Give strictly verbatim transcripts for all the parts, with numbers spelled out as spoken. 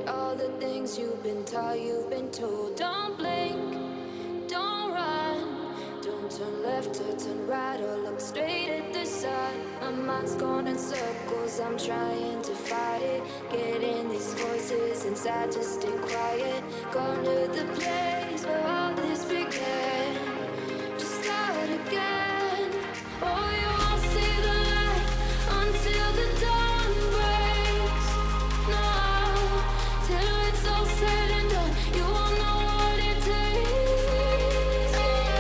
all the things you've been taught, you've been told. Don't blink, don't run, don't turn left or turn right or look straight at the sun. My mind's going in circles, I'm trying to fight it. Getting these voices inside to stay quiet. Going to the place where all this began. Just start again. Oh, you won't see the light until the dawn breaks. No, till it's all said and done, you won't know what it takes.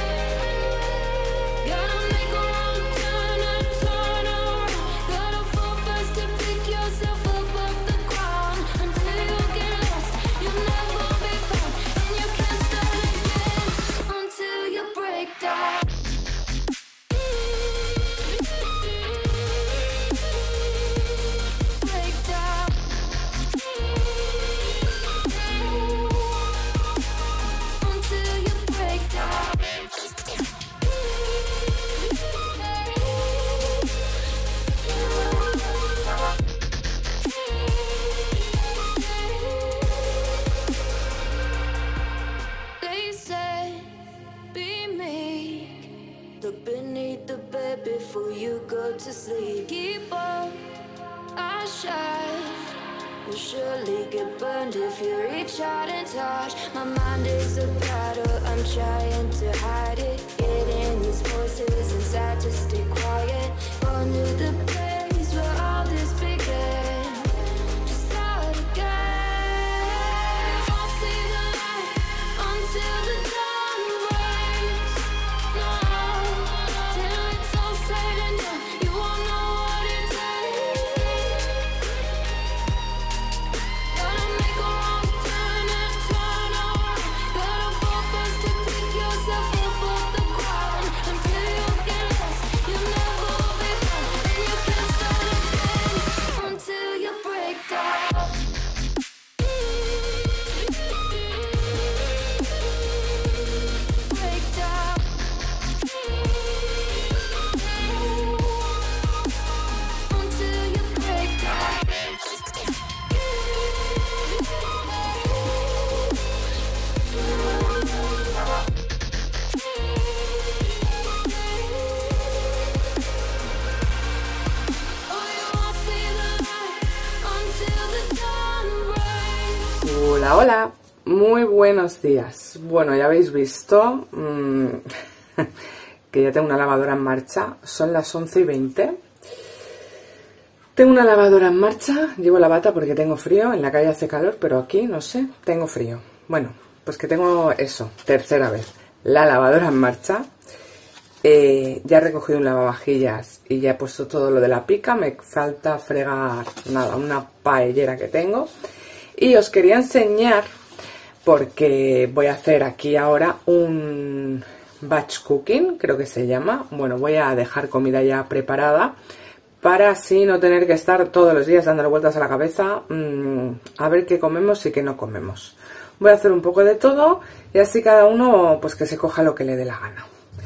Gotta make a wrong turn and turn around. Gotta fall fast to pick yourself up off the ground. Until you get lost, you'll never be found. And you can't start again until you break down. Break down. Until you break down. They said, be meek. Look beneath the bed before you go to sleep. Keep on, I shine. Will surely get burned if you reach out and touch. My mind is a battle, I'm trying to hide it. Getting these voices inside to stay quiet. Going to the place where all this began. Just start again. Won't see the light until the dawn breaks. No, till it's all said and done, you won't know what it takes. Gotta make a wrong turn and turn around. Gotta fall fast to pick yourself up off the ground. Until you get lost, you'll never be found. And you can't start again until you break down. Break down. Until you break down. Hola, hola, muy buenos días. Bueno, ya habéis visto mmm, que ya tengo una lavadora en marcha. Son las once y veinte. Tengo una lavadora en marcha. Llevo la bata porque tengo frío. En la calle hace calor, pero aquí, no sé, tengo frío. Bueno, pues que tengo eso, tercera vez. La lavadora en marcha. Eh, ya he recogido un lavavajillas y ya he puesto todo lo de la pica. Me falta fregar, nada, una paellera que tengo. Y os quería enseñar, porque voy a hacer aquí ahora un batch cooking, creo que se llama. Bueno, voy a dejar comida ya preparada para así no tener que estar todos los días dándole vueltas a la cabeza mmm, a ver qué comemos y qué no comemos. Voy a hacer un poco de todo y así cada uno pues que se coja lo que le dé la gana.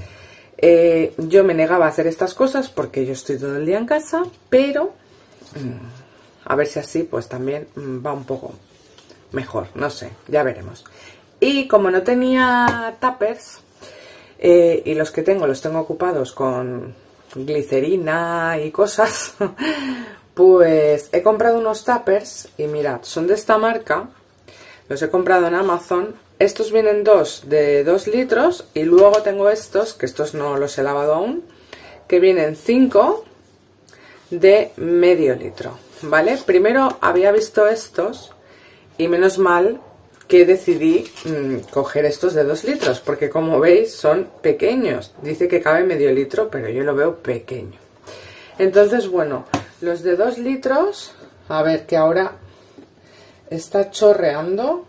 Eh, yo me negaba a hacer estas cosas porque yo estoy todo el día en casa, pero mmm, a ver si así pues también mmm, va un poco mejor, no sé, ya veremos. Y como no tenía tuppers, eh, y los que tengo los tengo ocupados con glicerina y cosas, pues he comprado unos tuppers y mirad, son de esta marca, los he comprado en Amazon. Estos vienen dos de dos litros y luego tengo estos, que estos no los he lavado aún, que vienen cinco de medio litro, ¿vale? Primero había visto estos y menos mal que decidí mmm, coger estos de dos litros, porque como veis son pequeños. Dice que cabe medio litro, pero yo lo veo pequeño. Entonces, bueno, los de dos litros, a ver que ahora está chorreando.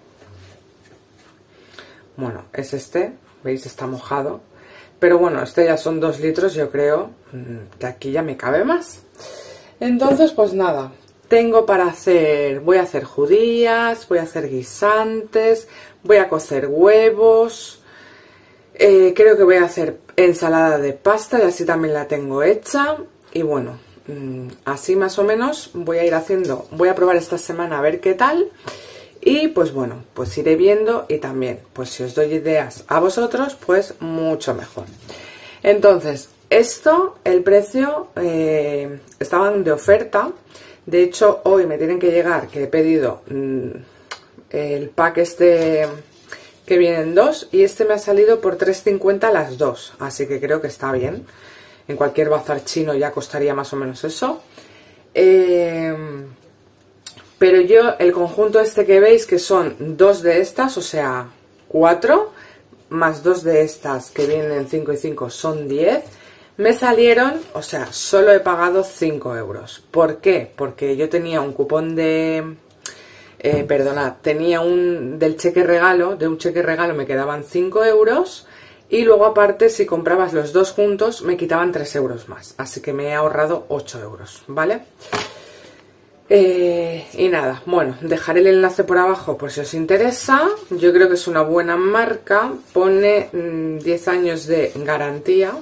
Bueno, es este, veis, está mojado. Pero bueno, este ya son dos litros, yo creo mmm, que aquí ya me cabe más. Entonces, pues nada, tengo para hacer, voy a hacer judías, voy a hacer guisantes, voy a cocer huevos, eh, creo que voy a hacer ensalada de pasta y así también la tengo hecha. Y bueno, mmm, así más o menos voy a ir haciendo, voy a probar esta semana a ver qué tal. Y pues bueno, pues iré viendo y también, pues si os doy ideas a vosotros, pues mucho mejor. Entonces, esto, el precio, eh, estaban de oferta. De hecho, hoy me tienen que llegar, que he pedido mmm, el pack este que vienen dos, y este me ha salido por tres cincuenta las dos, así que creo que está bien. En cualquier bazar chino ya costaría más o menos eso. Eh, pero yo, el conjunto este que veis, que son dos de estas, o sea, cuatro, más dos de estas que vienen en cinco y cinco, son diez. Me salieron, o sea, solo he pagado cinco euros. ¿Por qué? Porque yo tenía un cupón de... Eh, perdonad, tenía un del cheque regalo, de un cheque regalo me quedaban cinco euros. Y luego aparte, si comprabas los dos juntos, me quitaban tres euros más. Así que me he ahorrado ocho euros, ¿vale? Eh, y nada, bueno, dejaré el enlace por abajo por si os interesa. Yo creo que es una buena marca. Pone mmm, diez años de garantía.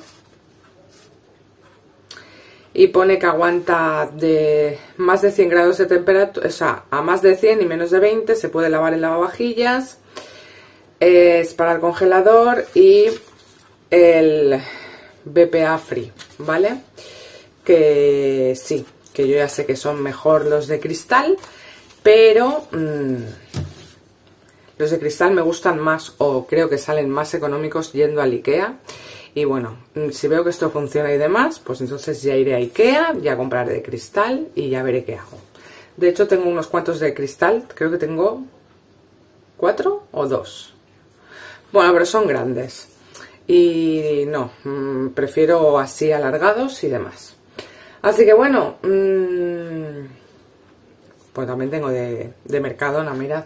Y pone que aguanta de más de cien grados de temperatura, o sea, a más de cien y menos de veinte, se puede lavar en lavavajillas. Es para el congelador y el B P A free, ¿vale? Que sí, que yo ya sé que son mejor los de cristal, pero mmm, los de cristal me gustan más, o creo que salen más económicos yendo al IKEA. Y bueno, si veo que esto funciona y demás, pues entonces ya iré a IKEA, ya compraré de cristal y ya veré qué hago. De hecho tengo unos cuantos de cristal, creo que tengo cuatro o dos. Bueno, pero son grandes. Y no, mmm, prefiero así alargados y demás. Así que bueno, mmm, pues también tengo de, de Mercadona, mirad.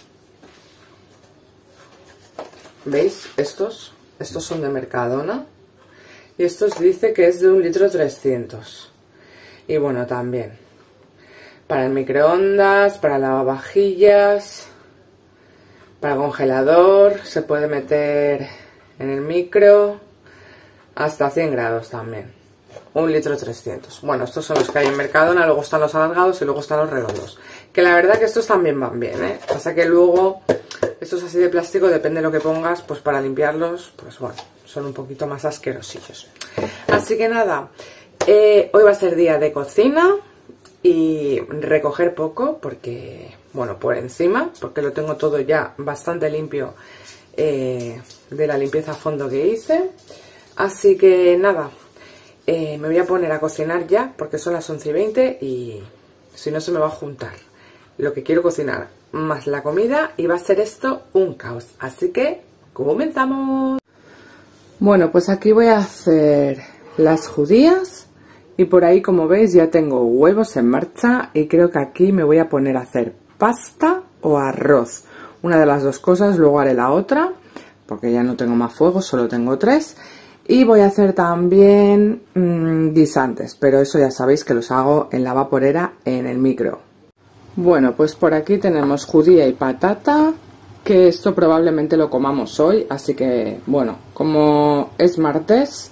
¿Veis? Estos, estos son de Mercadona. Y estos dice que es de un litro trescientos. Y bueno, también para el microondas, para lavavajillas, para el congelador, se puede meter en el micro hasta cien grados también. Un litro trescientos. Bueno, estos son los que hay en Mercadona, luego están los alargados y luego están los redondos. Que la verdad que estos también van bien, ¿eh? Pasa que luego, estos así de plástico, depende de lo que pongas, pues para limpiarlos, pues bueno, son un poquito más asquerosillos. Así que nada, eh, hoy va a ser día de cocina y recoger poco, porque, bueno, por encima, porque lo tengo todo ya bastante limpio eh, de la limpieza a fondo que hice. Así que nada, eh, me voy a poner a cocinar ya, porque son las once y veinte y si no se me va a juntar lo que quiero cocinar más la comida y va a ser esto un caos. Así que comenzamos. Bueno, pues aquí voy a hacer las judías y por ahí, como veis, ya tengo huevos en marcha y creo que aquí me voy a poner a hacer pasta o arroz. Una de las dos cosas, luego haré la otra porque ya no tengo más fuego, solo tengo tres. Y voy a hacer también mmm, guisantes, pero eso ya sabéis que los hago en la vaporera en el micro. Bueno, pues por aquí tenemos judía y patata, que esto probablemente lo comamos hoy, así que bueno, como es martes,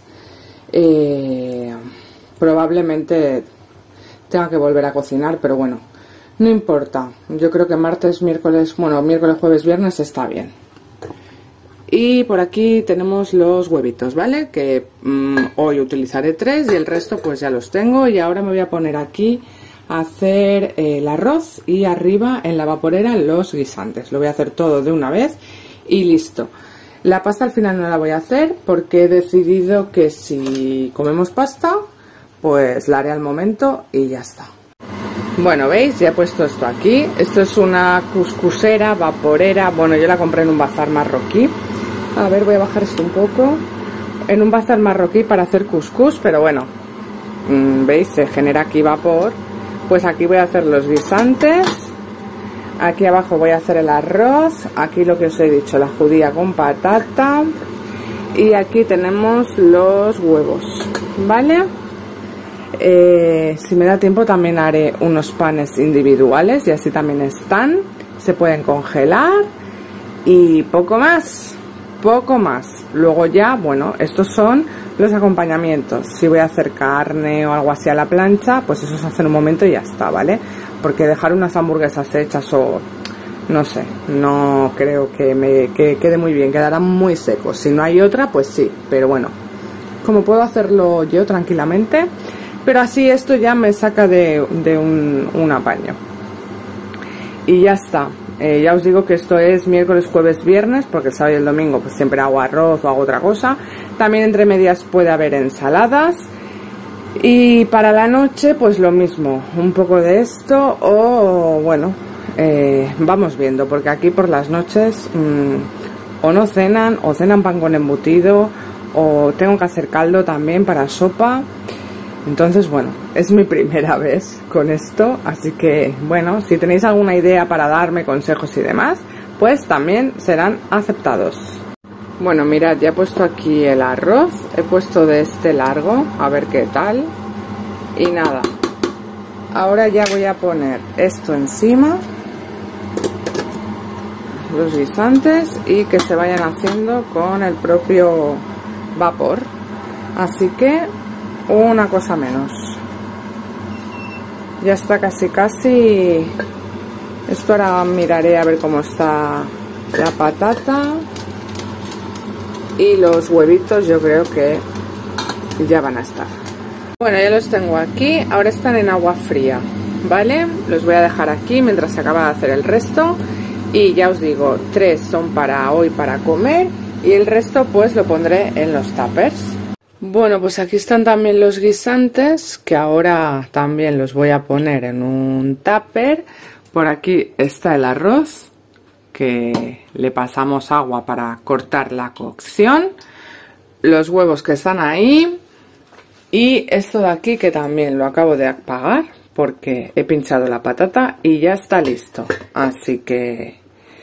eh, probablemente tenga que volver a cocinar, pero bueno, no importa. Yo creo que martes, miércoles, bueno, miércoles, jueves, viernes está bien. Y por aquí tenemos los huevitos, ¿vale? Que mmm, hoy utilizaré tres y el resto pues ya los tengo. Y ahora me voy a poner aquí a hacer eh, el arroz y arriba en la vaporera los guisantes. Lo voy a hacer todo de una vez y listo. La pasta al final no la voy a hacer porque he decidido que si comemos pasta, pues la haré al momento y ya está. Bueno, ¿veis? Ya he puesto esto aquí. Esto es una cuscusera, vaporera. Bueno, yo la compré en un bazar marroquí. A ver, voy a bajar esto un poco. En un bazar marroquí para hacer cuscús, pero bueno, ¿veis? Se genera aquí vapor. Pues aquí voy a hacer los guisantes. Aquí abajo voy a hacer el arroz. Aquí lo que os he dicho, la judía con patata. Y aquí tenemos los huevos, ¿vale? Eh, si me da tiempo también haré unos panes individuales y así también están. Se pueden congelar. Y poco más. Poco más. Luego ya, bueno, estos son los acompañamientos. Si voy a hacer carne o algo así a la plancha, pues eso se hace en un momento y ya está, ¿vale? Porque dejar unas hamburguesas hechas o no sé, no creo que me que quede muy bien, quedará muy seco. Si no hay otra, pues sí, pero bueno, como puedo hacerlo yo tranquilamente, pero así esto ya me saca de, de un, un apaño. Y ya está. Eh, ya os digo que esto es miércoles, jueves, viernes, porque el sábado y el domingo pues siempre hago arroz o hago otra cosa. También entre medias puede haber ensaladas. Y para la noche pues lo mismo, un poco de esto o bueno, eh, vamos viendo, porque aquí por las noches mmm, o no cenan o cenan pan con embutido o tengo que hacer caldo también para sopa. Entonces, bueno, es mi primera vez con esto, así que, bueno, si tenéis alguna idea para darme consejos y demás, pues también serán aceptados. Bueno, mirad, ya he puesto aquí el arroz, he puesto de este largo, a ver qué tal. Y nada, ahora ya voy a poner esto encima, los guisantes, y que se vayan haciendo con el propio vapor. Así que una cosa menos. Ya está casi casi. Esto ahora miraré a ver cómo está la patata. Y los huevitos yo creo que ya van a estar. Bueno, ya los tengo aquí. Ahora están en agua fría, ¿vale? Los voy a dejar aquí mientras se acaba de hacer el resto. Y ya os digo, tres son para hoy para comer. Y el resto pues lo pondré en los tuppers. Bueno, pues aquí están también los guisantes, que ahora también los voy a poner en un tupper. Por aquí está el arroz, que le pasamos agua para cortar la cocción. Los huevos que están ahí. Y esto de aquí que también lo acabo de apagar porque he pinchado la patata y ya está listo. Así que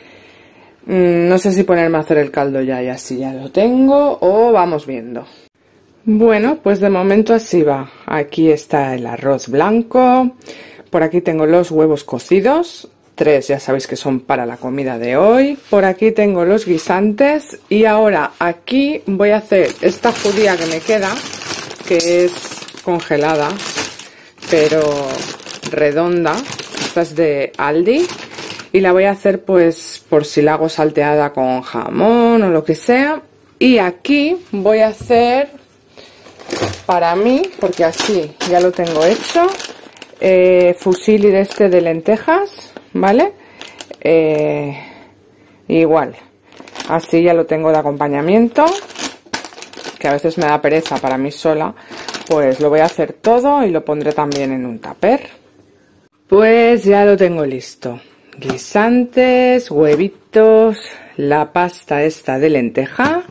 mmm, no sé si ponerme a hacer el caldo ya y así ya lo tengo o vamos viendo. Bueno, pues de momento así va. Aquí está el arroz blanco. Por aquí tengo los huevos cocidos. Tres ya sabéis que son para la comida de hoy. Por aquí tengo los guisantes. Y ahora aquí voy a hacer esta judía que me queda, que es congelada, pero redonda. Esta es de Aldi. Y la voy a hacer pues por si la hago salteada con jamón o lo que sea. Y aquí voy a hacer para mí, porque así ya lo tengo hecho, eh, fusilli de este de lentejas, ¿vale? Eh, igual, así ya lo tengo de acompañamiento, que a veces me da pereza para mí sola, pues lo voy a hacer todo y lo pondré también en un tupper. Pues ya lo tengo listo. Guisantes, huevitos, la pasta esta de lenteja,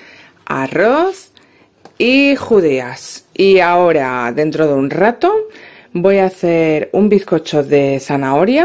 arroz y judías. Y ahora dentro de un rato voy a hacer un bizcocho de zanahoria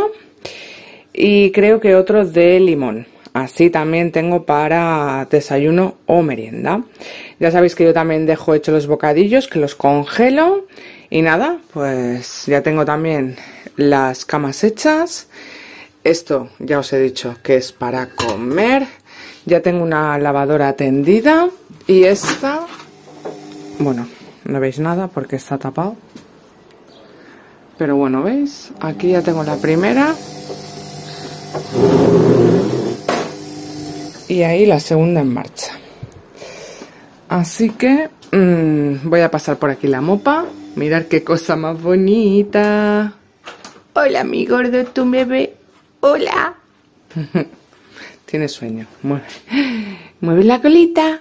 y creo que otro de limón. Así también tengo para desayuno o merienda. Ya sabéis que yo también dejo hechos los bocadillos, que los congelo. Y nada, pues ya tengo también las camas hechas. Esto ya os he dicho que es para comer. Ya tengo una lavadora tendida. Y esta, bueno, no veis nada porque está tapado. Pero bueno, ¿veis? Aquí ya tengo la primera. Y ahí la segunda en marcha. Así que mmm, voy a pasar por aquí la mopa. Mirad qué cosa más bonita. Hola, mi gordo, tú me ves. Hola. Tiene sueño. Mueve. Mueve la colita.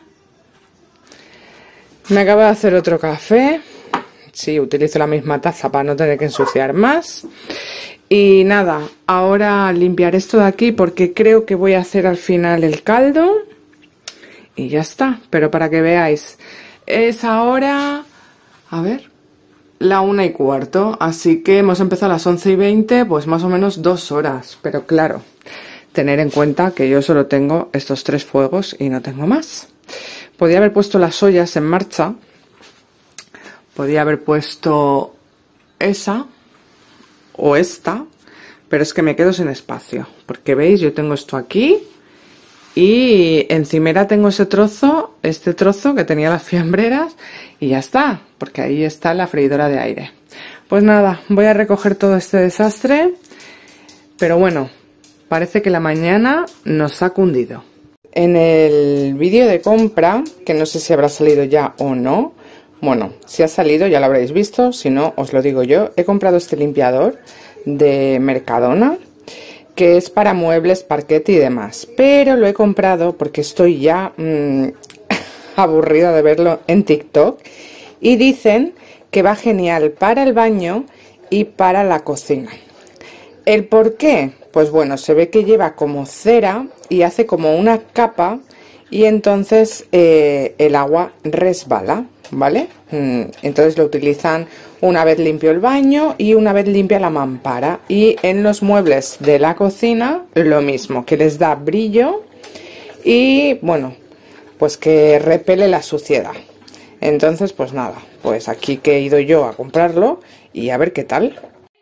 Me acabo de hacer otro café. Sí, utilizo la misma taza para no tener que ensuciar más. Y nada, ahora limpiar esto de aquí porque creo que voy a hacer al final el caldo. Y ya está, pero para que veáis, es ahora, a ver, la una y cuarto. Así que hemos empezado a las once y veinte, pues más o menos dos horas. Pero claro, tener en cuenta que yo solo tengo estos tres fuegos y no tengo más. Podía haber puesto las ollas en marcha. Podía haber puesto esa o esta, pero es que me quedo sin espacio, porque veis, yo tengo esto aquí y encimera tengo ese trozo, este trozo que tenía las fiambreras y ya está, porque ahí está la freidora de aire. Pues nada, voy a recoger todo este desastre, pero bueno, parece que la mañana nos ha cundido. En el vídeo de compra, que no sé si habrá salido ya o no, bueno, si ha salido ya lo habréis visto, si no os lo digo yo, he comprado este limpiador de Mercadona, que es para muebles, parquet y demás, pero lo he comprado porque estoy ya mmm, aburrida de verlo en TikTok y dicen que va genial para el baño y para la cocina. ¿El por qué? Pues bueno, se ve que lleva como cera y hace como una capa y entonces eh, el agua resbala, ¿vale? Entonces lo utilizan una vez limpio el baño y una vez limpia la mampara. Y en los muebles de la cocina lo mismo, que les da brillo y bueno, pues que repele la suciedad. Entonces pues nada, pues aquí que he ido yo a comprarlo y a ver qué tal.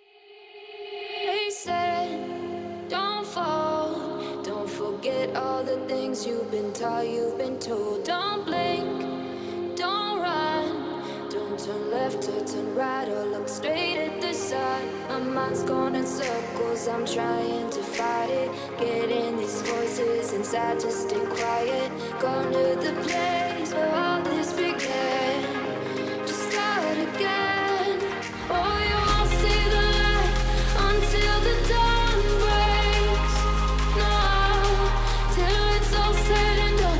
You've been told, don't blink, don't run, don't turn left or turn right or look straight at the sun. My mind's going in circles, I'm trying to fight it, getting these voices inside to stay quiet. Gone to the place where all this began, to start again. Oh, you won't see the light until the dawn breaks. No, till it's all said and done.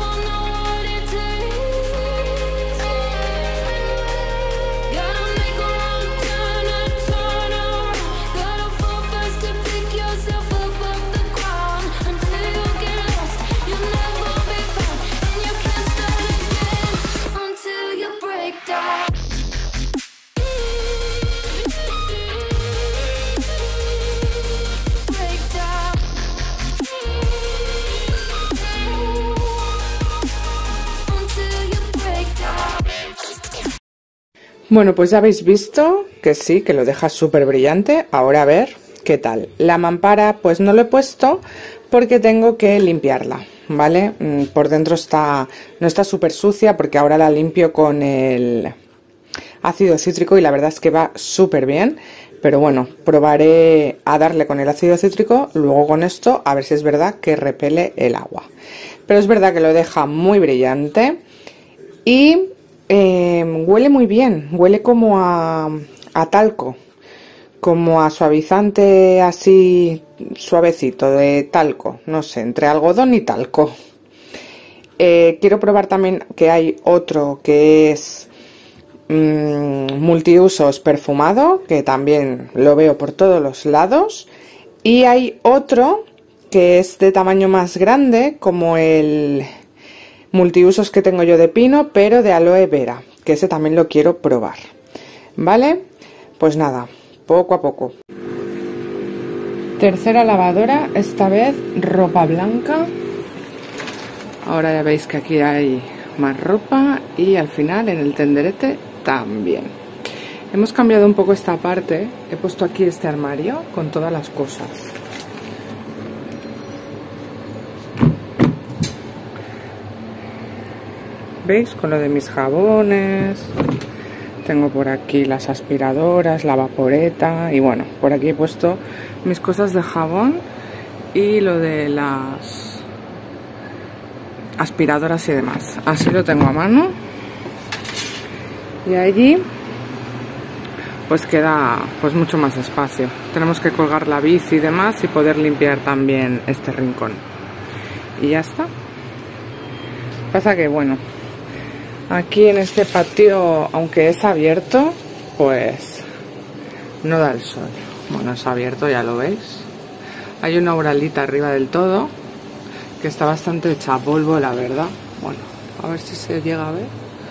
Bueno, pues ya habéis visto que sí, que lo deja súper brillante. Ahora a ver qué tal. La mampara pues no lo he puesto porque tengo que limpiarla, ¿vale? Por dentro está, no está súper sucia porque ahora la limpio con el ácido cítrico y la verdad es que va súper bien. Pero bueno, probaré a darle con el ácido cítrico, luego con esto, a ver si es verdad que repele el agua. Pero es verdad que lo deja muy brillante y... Eh, huele muy bien, huele como a, a talco, como a suavizante así suavecito de talco, no sé, entre algodón y talco. Eh, quiero probar también que hay otro que es mmm, multiusos perfumado, que también lo veo por todos los lados. Y hay otro que es de tamaño más grande, como el... multiusos que tengo yo de pino, pero de aloe vera, que ese también lo quiero probar, ¿vale? Pues nada, poco a poco. Tercera lavadora, esta vez ropa blanca. Ahora ya veis que aquí hay más ropa y al final en el tenderete también. Hemos cambiado un poco esta parte, he puesto aquí este armario con todas las cosas. ¿Veis? Con lo de mis jabones. Tengo por aquí las aspiradoras, la vaporeta. Y bueno, por aquí he puesto mis cosas de jabón y lo de las aspiradoras y demás. Así lo tengo a mano. Y allí pues queda pues mucho más espacio. Tenemos que colgar la bici y demás y poder limpiar también este rincón. Y ya está. Pasa que bueno, aquí en este patio, aunque es abierto, pues no da el sol. Bueno, es abierto, ya lo veis. Hay una uralita arriba del todo, que está bastante hecha polvo, la verdad. Bueno, a ver si se llega a ver.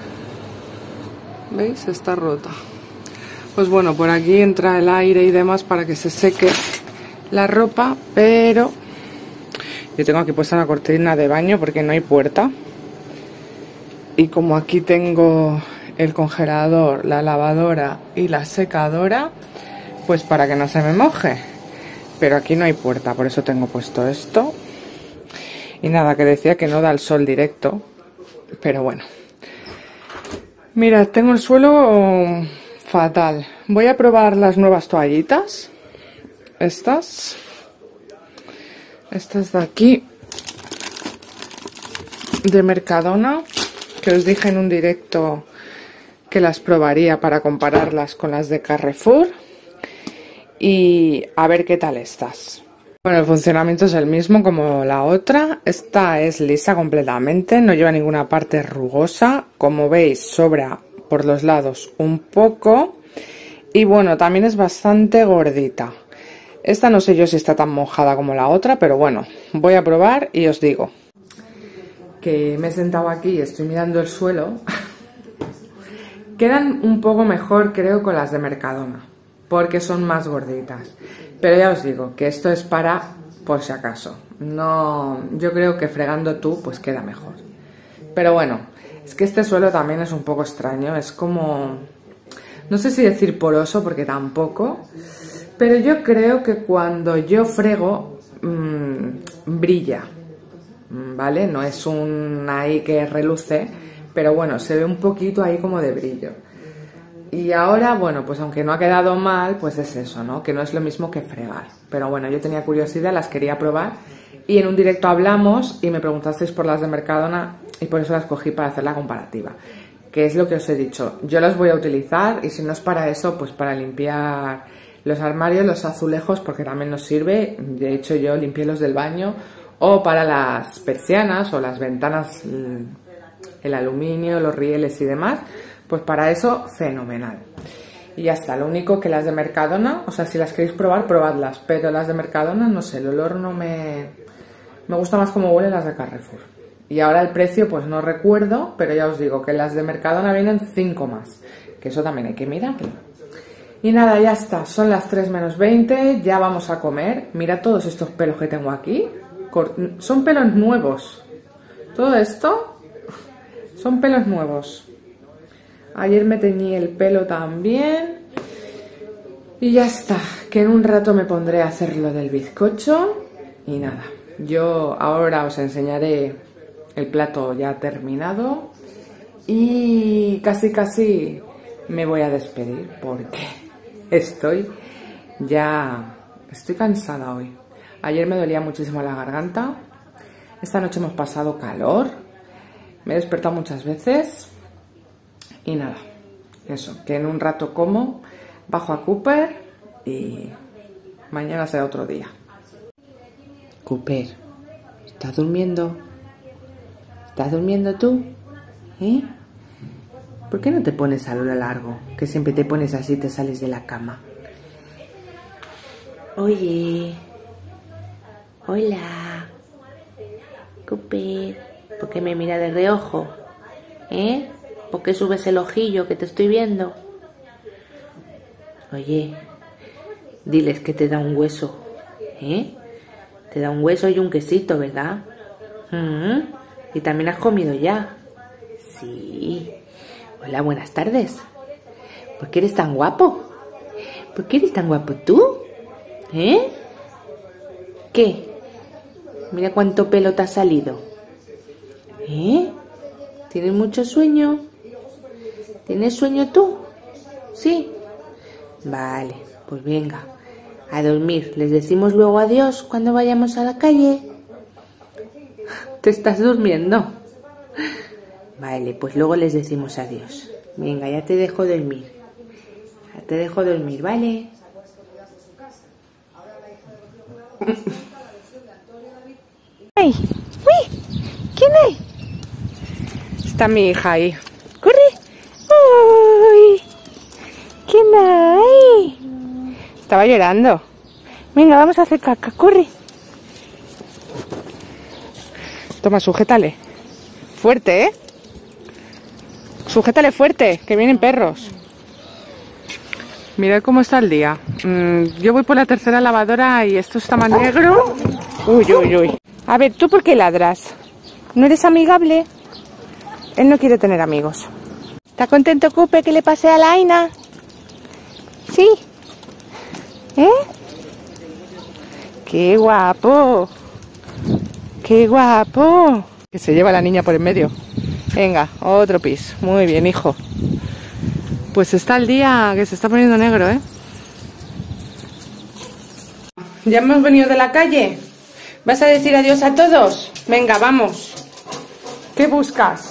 ¿Veis? Está rota. Pues bueno, por aquí entra el aire y demás para que se seque la ropa, pero yo tengo aquí puesta una cortina de baño porque no hay puerta. Y como aquí tengo el congelador, la lavadora y la secadora, pues para que no se me moje. Pero aquí no hay puerta, por eso tengo puesto esto. Y nada, que decía que no da el sol directo, pero bueno. Mirad, tengo el suelo fatal. Voy a probar las nuevas toallitas. Estas. Estas de aquí, de Mercadona, que os dije en un directo que las probaría para compararlas con las de Carrefour. Y a ver qué tal estas. Bueno, el funcionamiento es el mismo como la otra. Esta es lisa completamente, no lleva ninguna parte rugosa. Como veis, sobra por los lados un poco. Y bueno, también es bastante gordita. Esta no sé yo si está tan mojada como la otra, pero bueno, voy a probar y os digo. Que me he sentado aquí y estoy mirando el suelo. Quedan un poco mejor, creo, con las de Mercadona, porque son más gorditas. Pero ya os digo que esto es para por si acaso. No, yo creo que fregando tú pues queda mejor. Pero bueno, es que este suelo también es un poco extraño. Es como, no sé si decir poroso porque tampoco. Pero yo creo que cuando yo frego mmm, brilla, ¿vale? No es un ahí que reluce, pero bueno, se ve un poquito ahí como de brillo. Y ahora, bueno, pues aunque no ha quedado mal, pues es eso, ¿no? Que no es lo mismo que fregar. Pero bueno, yo tenía curiosidad, las quería probar. Y en un directo hablamos y me preguntasteis por las de Mercadona y por eso las cogí para hacer la comparativa. Que es lo que os he dicho. Yo las voy a utilizar y si no es para eso, pues para limpiar los armarios, los azulejos, porque también nos sirve. De hecho, yo limpié los del baño. O para las persianas o las ventanas, el aluminio, los rieles y demás. Pues para eso, fenomenal. Y ya está, lo único que las de Mercadona, o sea, si las queréis probar, probadlas. Pero las de Mercadona, no sé, el olor no me... Me gusta más como huelen las de Carrefour. Y ahora el precio, pues no recuerdo, pero ya os digo que las de Mercadona vienen cinco más. Que eso también hay que mirarlo. Y nada, ya está, son las tres menos veinte, ya vamos a comer. Mira todos estos pelos que tengo aquí. Son pelos nuevos. Todo esto son pelos nuevos. Ayer me teñí el pelo también. Y ya está, que en un rato me pondré a hacer lo del bizcocho. Y nada, yo ahora os enseñaré el plato ya terminado. Y casi casi me voy a despedir porque estoy ya... Estoy cansada hoy. Ayer me dolía muchísimo la garganta. Esta noche hemos pasado calor. Me he despertado muchas veces. Y nada, eso, que en un rato como, bajo a Cooper y mañana será otro día. Cooper, ¿estás durmiendo? ¿Estás durmiendo tú? ¿Eh? ¿Por qué no te pones a lo largo? Que siempre te pones así y te sales de la cama. Oye, hola, Cooper, ¿por qué me mira de reojo? ¿Eh? ¿Por qué subes el ojillo que te estoy viendo? Oye, diles que te da un hueso, ¿eh? Te da un hueso y un quesito, ¿verdad? ¿Mm? Y también has comido ya. Sí. Hola, buenas tardes. ¿Por qué eres tan guapo? ¿Por qué eres tan guapo tú? ¿Eh? ¿Qué? Mira cuánto pelo te ha salido. ¿Eh? ¿Tienes mucho sueño? ¿Tienes sueño tú? ¿Sí? Vale, pues venga, a dormir. ¿Les decimos luego adiós cuando vayamos a la calle? ¿Te estás durmiendo? Vale, pues luego les decimos adiós. Venga, ya te dejo dormir. Ya te dejo dormir, ¿vale? ¡Ay! ¡Uy! ¿Quién es? Está mi hija ahí. ¡Corre! ¡Uy! ¿Quién hay? Estaba llorando. Venga, vamos a hacer caca. ¡Corre! Toma, sujétale. Fuerte, ¿eh? Sujétale fuerte, que vienen perros. Mirad cómo está el día. Mm, yo voy por la tercera lavadora y esto está más negro. Uy, uy, uy. A ver, ¿tú por qué ladras? ¿No eres amigable? Él no quiere tener amigos. ¿Está contento, Cooper, que le pase a la Aina? ¿Sí? ¿Eh? ¡Qué guapo! ¡Qué guapo! Que se lleva a la niña por en medio. Venga, otro pis. Muy bien, hijo. Pues está el día que se está poniendo negro, ¿eh? Ya hemos venido de la calle. ¿Vas a decir adiós a todos? Venga, vamos. ¿Qué buscas?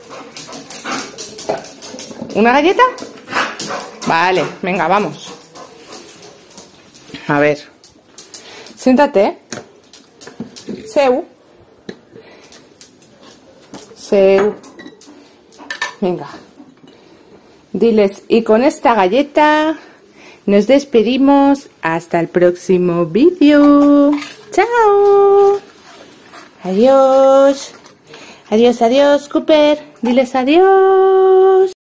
¿Una galleta? Vale, venga, vamos. A ver. Siéntate. Seu. Seu. Venga. Diles, y con esta galleta nos despedimos hasta el próximo vídeo. ¡Chao! Adiós. Adiós, adiós, Cooper. Diles adiós.